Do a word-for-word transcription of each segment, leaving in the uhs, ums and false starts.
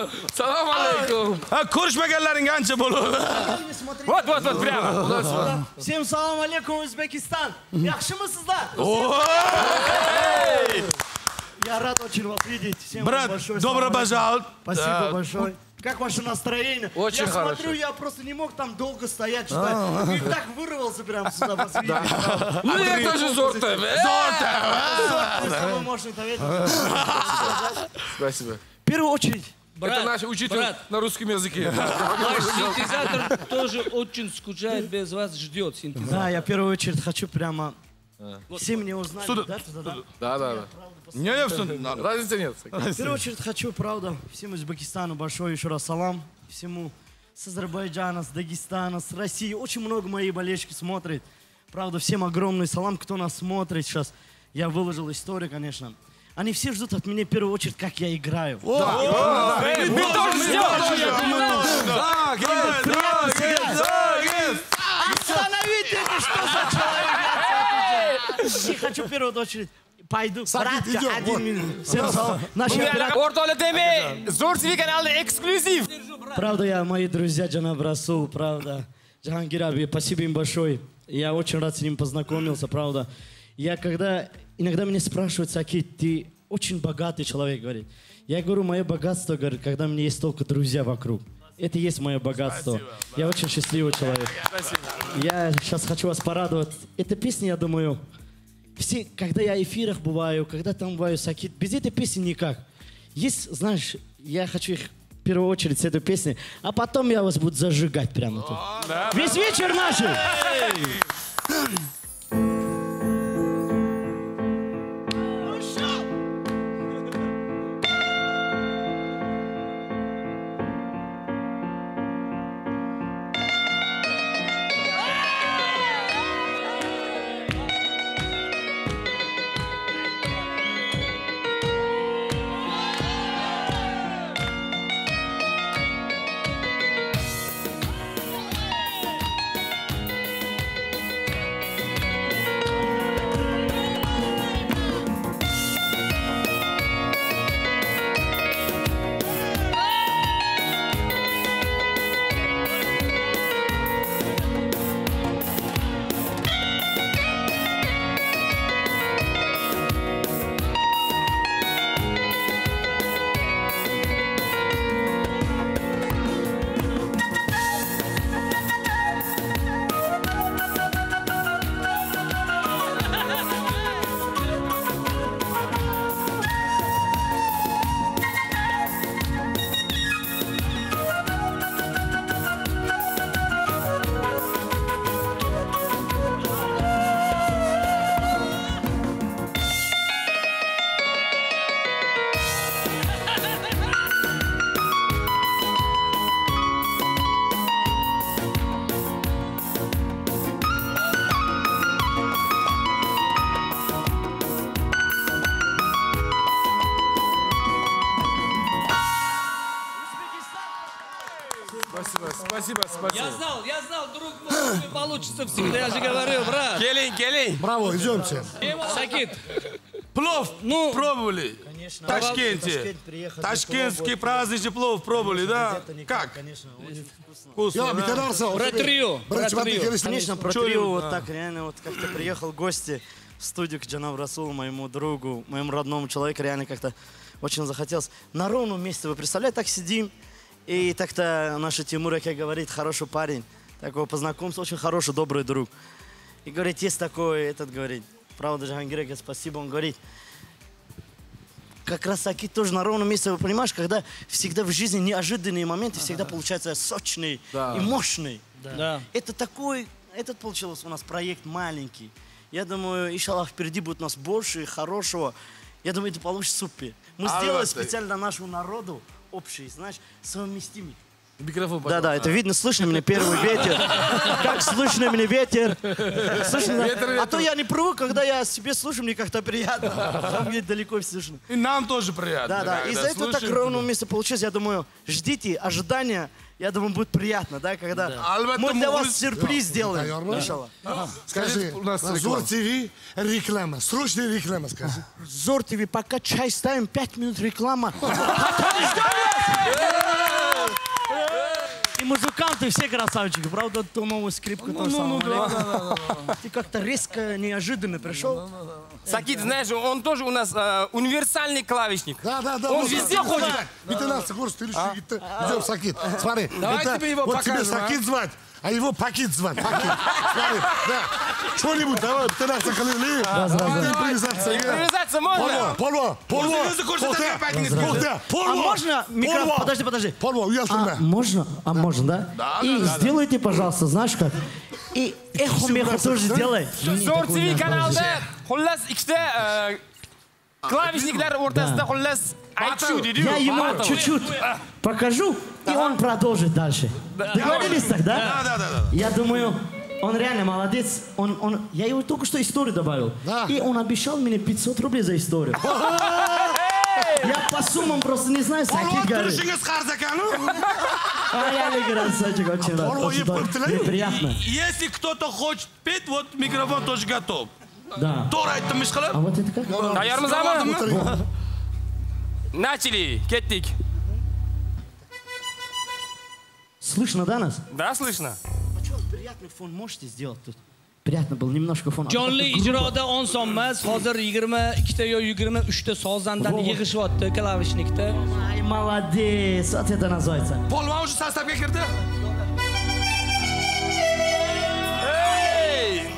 Салам алейкум. Ko'rishmaganlaring ancha bo'ldi. Вот, вот, вот, прямо. Всем салам алейкум, Узбекистан. Yaxshimisizlar? Я рад очень вас видеть. Всем Брат, большое добро пожаловать. Спасибо большое. Как ваше настроение? Очень я хорошо. смотрю, я просто не мог там долго стоять, что и так вырвался прямо сюда, вас видеть. Ну, я тоже Зортов. Самый мощный совет. Спасибо. В первую очередь, Это наш учитель на русском языке. Ваш синтезатор тоже очень скучает, без вас ждет синтезатор. да, я в первую очередь хочу прямо... Все меня узнали, Сюда. да, туда, да? Да, да, да. Не, не, все. Разницы нет. В первую очередь хочу, правда, всему Узбекистану большой еще раз салам. Всему с Азербайджана, с Дагестана, с России. Очень много моих болельщиков смотрит. Правда, всем огромный салам, кто нас смотрит сейчас. Я выложил историю, конечно. Они все ждут от меня в первую очередь, как я играю. Мы тоже Остановите это, что за человек? И хочу в первую очередь. Пойду. Братья, один минут. Всем салам. Наши операторы. Ортолы деме. Зор ТВ каналы эксклюзив. Правда, я, мои друзья, Джанаб Расул, правда. Джахангир Аби, спасибо им большое. Я очень рад с ним познакомился, правда. Я когда... Иногда меня спрашивают, Сакит, ты очень богатый человек, говорит. Я говорю, мое богатство, говорит, когда у меня есть только друзья вокруг. Это и есть мое богатство. Спасибо, я очень счастливый человек. Спасибо. Я сейчас хочу вас порадовать. Эта песня, я думаю, все, когда я в эфирах бываю, когда там бываю, Сакит, без этой песни никак. Есть, знаешь, я хочу их в первую очередь с этой песней, а потом я вас буду зажигать прямо тут. Да, весь да, вечер наш! Спасибо, спасибо, спасибо. Я знал, я знал, друг мой, не получится всегда, я же говорил, брат. Келин, келин. Браво, идемте. Сакит, Плов ну, пробовали? Конечно. В Ташкенте. Ташкент приехали, Ташкентский пробовали. праздничный плов пробовали, да? Как? Конечно, очень вкусно. Вкусно, да? про трио, про трио. Конечно, про Чё трио любят, вот да. так реально, вот как-то приехал в гости в студию к Джанабу Расулу, моему другу, моему родному человеку, реально как-то очень захотелось. На ровном месте, вы представляете, так сидим, и так-то наш Тимур, как говорит, хороший парень, такой познакомился, очень хороший, добрый друг. И говорит, есть такой, этот говорит, правда, Джахангир, спасибо, он говорит, как раз таки тоже на ровном месте, вы понимаешь, когда всегда в жизни неожиданные моменты, всегда получаются сочные Да. и мощные. Да. Это такой, этот получился у нас проект маленький. Я думаю, иншаллах, впереди будет у нас больше и хорошего. Я думаю, это получится супер. Мы А сделали вот специально для нашего народа общий, знаешь, совместимый. Микрофон, Да, да, это видно, слышно мне первый ветер. Как слышно мне ветер. Слышно? Ветер, ветер. А то я не привык, когда я себе слушаю, мне как-то приятно. Там где далеко слышно. И нам тоже приятно. Да, да. когда Из-за этого так слушаем. ровно место получилось. Я думаю, ждите, ожидания. Я думаю, будет приятно, да, когда Albatta, мы для вас muxlis- сюрприз сделаем. Tayyormi? Иншаллах. Скажи, у нас Зор реклама. ТВ реклама. Срочная реклама, скажи. Зор ТВ, пока чай ставим, пять минут реклама. Потом ждем вас! ты все красавчики. Правда, ту новую скрипку тоже самое. Ты как-то резко, неожиданно пришел. Сакит, знаешь, он тоже у нас э, универсальный клавишник. Да, да, да. Он вот везде так. ходит. Ветеринарский курс, ты решил, идем Сакит. Смотри, Давай это- тебе его вот тебе покажем, а? Сакит звать, а его Пакит звать. Пакит. Смотри, да. Что-нибудь, давай, ветеринарский коллеги. Импровизация. Импровизация можно? Полво, полво, полво. Өзі көрсетіп айтыңыз. Полво, полво. А можно микрофон? Полво. Подожди, подожди. Полво, А, уяснил. можно? А можно, да? Да, И да, да, сделайте, пожалуйста, знаешь как? И эхо-мехо тоже сделай. Zo'r T V kanalida xullas ikkita e, klavishniklar o'rtasida xullas aytishuv Я deydi-yu. ему Battle. чуть-чуть покажу, и он продолжит дальше. Договорились так, да? Да, да, да, да. Я думаю, он реально молодец. Он, он, я его только что историю добавил. Да. И он обещал мне пятьсот рублей за историю. Я по суммам просто не знаю, Polvon Сакит говорит. turishingiz qarz ekanu. А я не красавчик, очень рад. Полво Очень ебать, рад. ты Мне приятно. Если кто-то хочет петь, вот микрофон тоже готов. Да. To'g'ri aytdim, ish qilib. А вот это как? Tayyormizmi? Начали, ketdik. Слышно, да, нас? Да, слышно? А что, приятный фон можете сделать тут? Приятно был, немножко фон. Jonli ijroda oson emas. Hozir yigirma ikkita yo yigirma uchta sozandani yig'ishyapti klavishnikda. Ай, молодец, вот это называется. Polvon o'sha sostavga kirdi. Hey!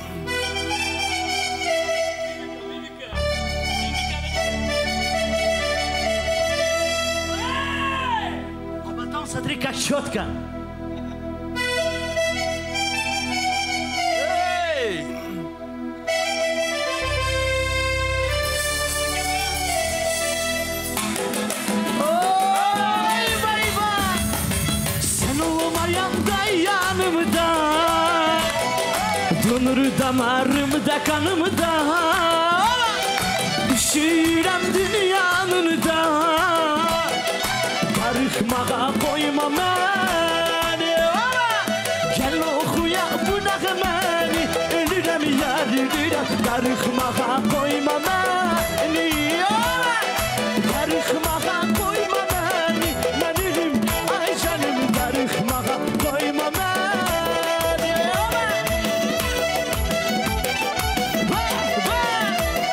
А потом смотри, как четко. Hey! Ой, борьба! Sen olmayan da yanımda, donur damarımda kanımda, üşüyorum dünyanın da, darıkmağa koyma beni. Gel okuya bu nağmeni, ölürüm yardım, darıkmağa koyma beni. Darıkmağa koyma beni, benim ay canım, darıkmağa koyma beni. Vay, vay.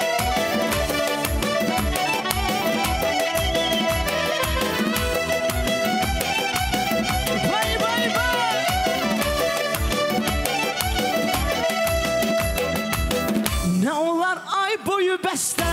Vay, vay, vay. Ne olar ay boyu beste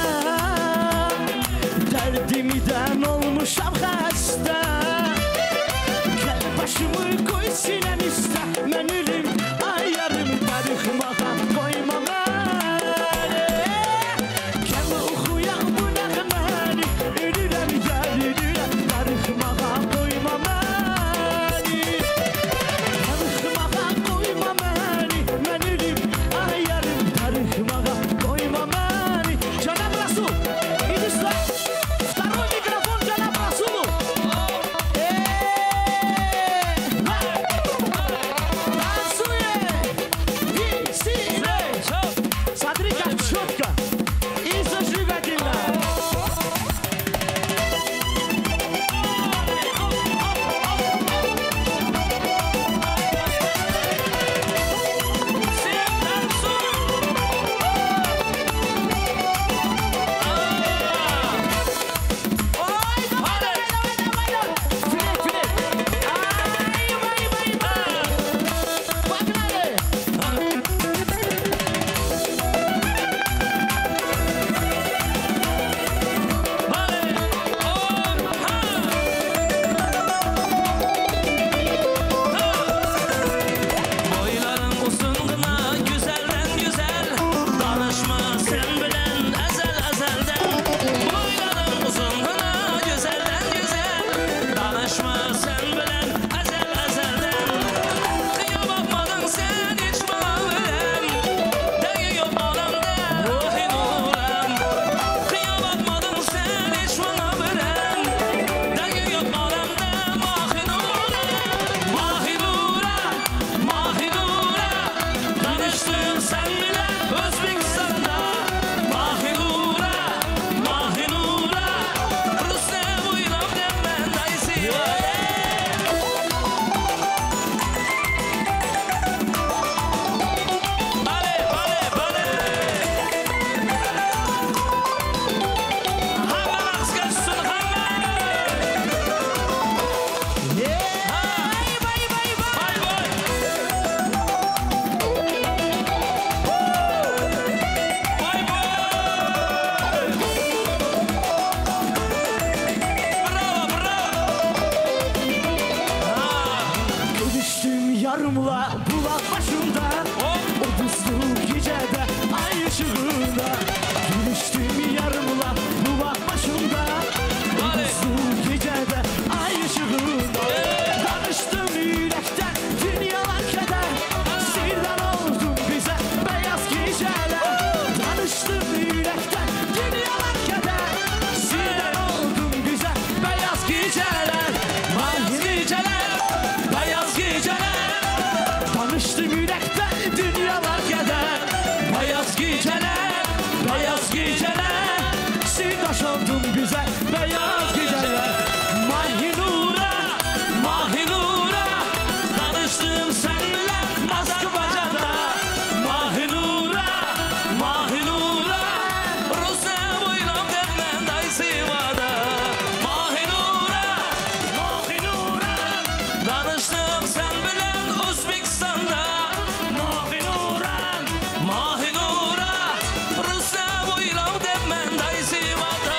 yarımla bulak başında, o buzlu gecede ay ışığında. Gülüştüm yarımla bulak başında, o buzlu gecede ay ışığında. Danıştım yürekten dünyalar keder, sirdan oldum bize beyaz geceler. Danıştım yürekten dünyalar keder, sirdan oldum bize beyaz geceler. Beyaz geceler, beyaz geceler. Danıştım yürekten dünyalar keder, beyaz geceler, beyaz geceler. Sirdaş oldum bize beyaz geceler. Mahinura, Mahinura, danıştım seninle Moskva'da. Mahinura, Mahinura, Rusya boylam demden daysivada. Mahinura, Mahinura, danıştım sen bilen Özbekistan'da. Mahinura, Mahinura, Rusya boylam demden daysivada.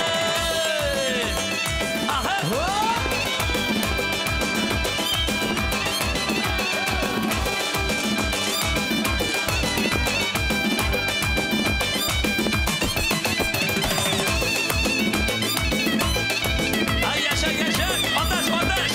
Aha. Ay yaşa yaşa, ateş ateş.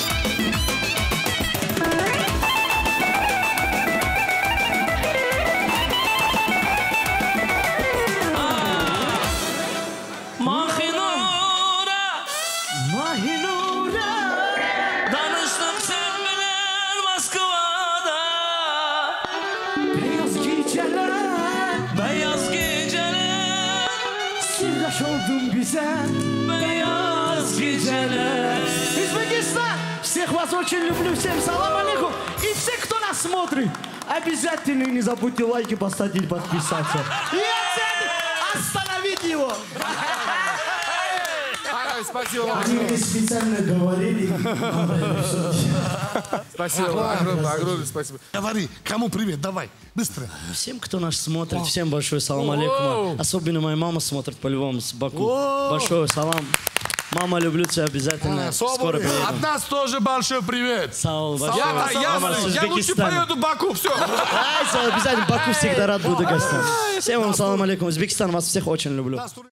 Mahinura, Mahinura, danıştım sen bilen Moskva'da. beyaz geceler. Beyaz geceler, Sirdaş oldum bize beyaz geceler. Узбекистан! Всех вас очень люблю, всем салам алейкум. И все, кто нас смотрит, обязательно не забудьте лайки поставить и подписаться. И остановить его. Ай, спасибо вам. Они мне специально говорили. Спасибо вам. Огромное, огромное спасибо. Говори, кому привет, давай, быстро. Всем, кто нас смотрит, всем большой салам алейкум. Особенно моя мама смотрит по-любому с Баку. Большой салам. Мама, люблю тебя обязательно. Скоро От приедем. нас тоже большой привет. Салам, большой. Я, я, Мама с я лучше Узбекистана. поеду в Баку, все. Ай, обязательно Баку всегда рад буду гостям. Всем вам салам алейкум. Узбекистан, вас всех очень люблю.